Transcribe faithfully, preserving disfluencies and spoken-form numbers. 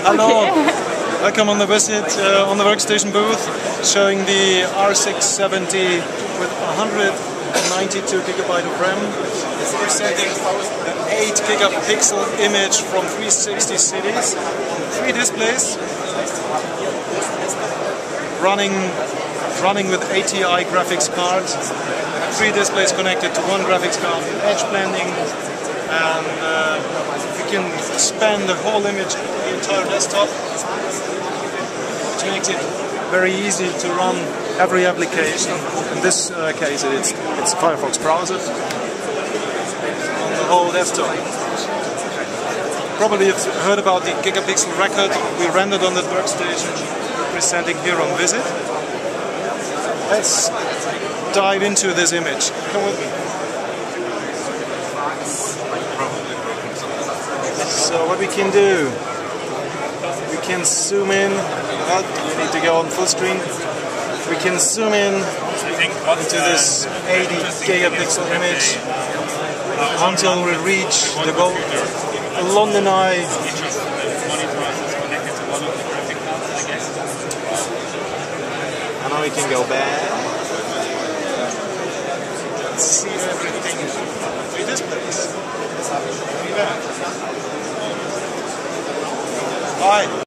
Hello, Okay. welcome on the visit uh, on the workstation booth, showing the R six seventy with one hundred ninety-two gigabyte of RAM. It's presenting an eight gigapixel image from three sixty cities, three displays, running running with A T I graphics card, three displays connected to one graphics card, edge blending, and uh, you can span the whole image, the entire desktop, which makes it very easy to run every application. In this uh, case, it's it's Firefox browser on the whole desktop. Probably you've heard about the gigapixel record we rendered on that workstation, presenting here on Visit. Let's dive into this image. Come with me. So what we can do, we can zoom in. Well, we need to go on full screen. We can zoom in into this eighty gigapixel image until we reach the goal, the London Eye. And now we can go back. Let's see everything in three displays. Bye.